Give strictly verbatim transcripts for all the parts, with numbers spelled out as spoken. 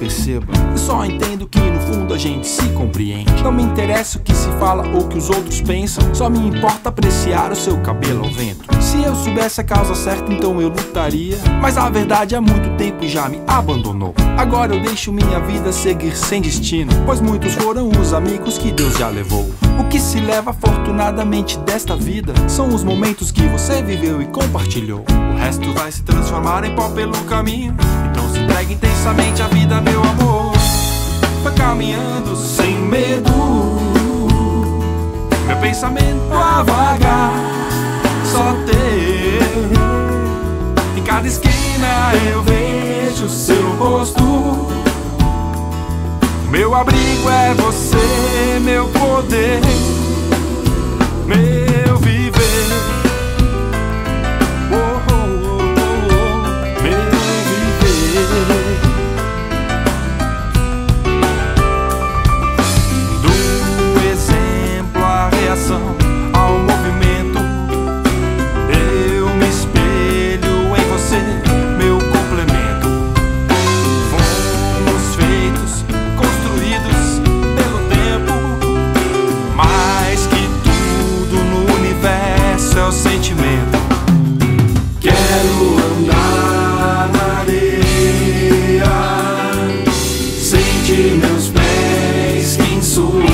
perceba. Eu só entendo que no fundo a gente se compreende. Não me interessa o que se fala ou o que os outros pensam, só me importa apreciar o seu cabelo ao vento. Se eu soubesse a causa certa, então eu lutaria, mas a verdade há muito tempo já me abandonou. Agora eu deixo minha vida seguir sem destino, pois muitos foram os amigos que Deus já levou. O que se leva afortunadamente desta vida são os momentos que você viveu e compartilhou. O resto vai se transformar em pó pelo caminho, então se entregue intensamente à vida, meu amor. Vai caminhando sem medo, meu pensamento a vagar, só ter. Em cada esquina eu vejo seu rosto. Meu abrigo é você, meu poder, meu viver. Oh, oh, oh, oh, meu viver. Do exemplo à reação, ao movimento, eu me espelho em você, meu complemento. Fomos feitos, construídos pelo tempo, mais que tudo no universo é o sentimento. Quero andar na areia, sentir meus pés que insulam,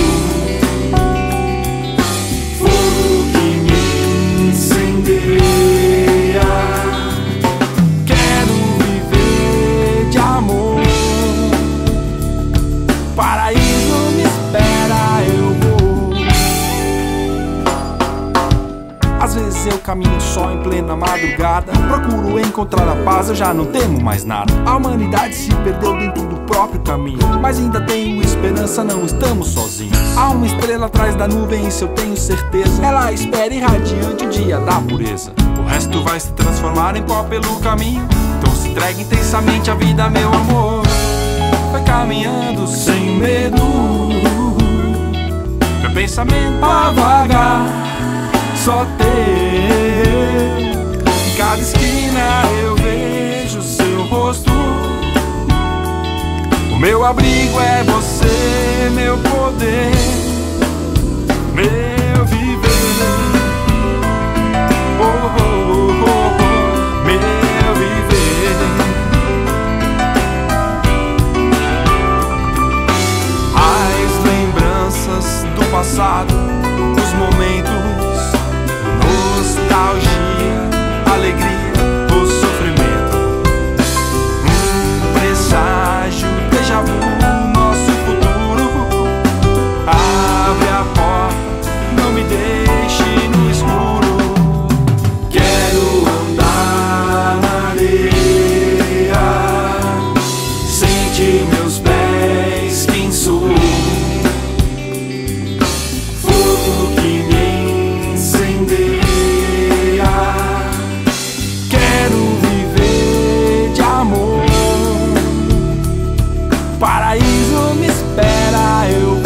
fogo que me incendeia. Quero viver de amor, paraíso me espera, eu vou. Às vezes eu caminho só em plena madrugada, procuro encontrar a paz, eu já não temo mais nada. A humanidade se perdeu dentro do próprio caminho, mas ainda tenho esperança, não estamos sozinhos. Há uma estrela atrás da nuvem, isso eu tenho certeza. Ela espera irradiante o dia da pureza. O resto vai se transformar em pó pelo caminho, então se entregue intensamente à vida, meu amor. Vai caminhando sem medo, meu pensamento a vagar, só ter. Em cada esquina eu vejo seu rosto. O meu abrigo é você, meu poder, meu viver. Oh, oh, oh, oh, oh, meu viver. As lembranças do passado, os momentos, nostalgia, alegria ou sofrimento, um presságio, déjà vu, nosso futuro. Abre a porta, não me deixe no escuro. Quero andar na areia, sentir meus pés que insulam, fogo que me incendeia. Quero viver de amor, paraíso me espera, eu